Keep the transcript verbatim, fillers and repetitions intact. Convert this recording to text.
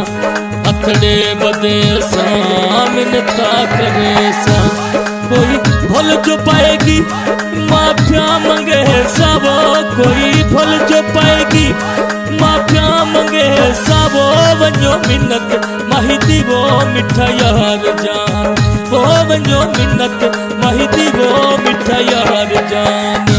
हथड़े बदे सा मिन्नता करे सा कोई भूल जो पाएगी माफिया मंगे सबो कोई भूल जो पाएगी माफिया मंगे सबो वञो मिन्नत माही दीवो मिठा यार जान वो वञो मिन्नत माही दीवो मिठा यार जान।